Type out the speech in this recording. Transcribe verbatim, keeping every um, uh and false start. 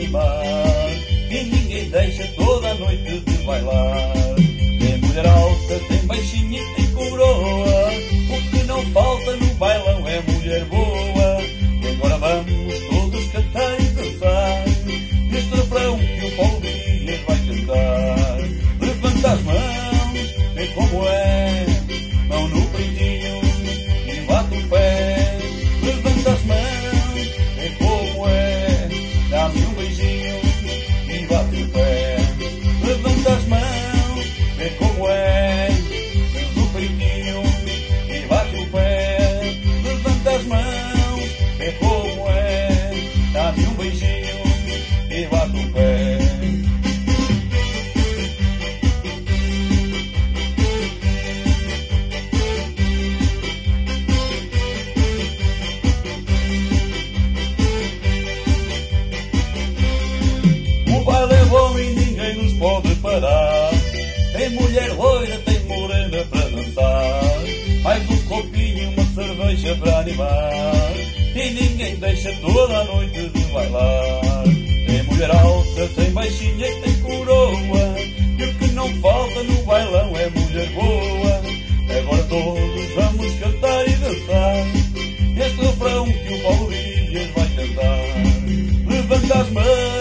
animar, e ninguém deixa toda a noite de bailar. Tem mulher alta, tem baixinha e tem coroa, o que não falta no bailão é mulher boa. E agora vamos todos cantar e dançar este refrão que o Paulo Dias vai cantar. Levanta as mãos, vê como é, mão no peitinho e bate o pé. Levanta as mãos, vê como é, dá-me um beijinho e bate o pé. Levanta as mãos, vê como é, mão no peitinho e bate o pé. Levanta as mãos, vê como é, dá-me um beijinho e bate o pé. O baile é bom e ninguém nos pode parar. Tem mulher loira, tem morena para dançar, mais um copinho, uma cerveja para animar, e ninguém deixa toda a noite de bailar. Tem mulher alta, tem baixinha e tem coroa, e o que não falta no bailão é mulher boa. Agora todos vamos cantar e dançar este refrão que o Paulo Dias vai cantar. Levanta as mãos,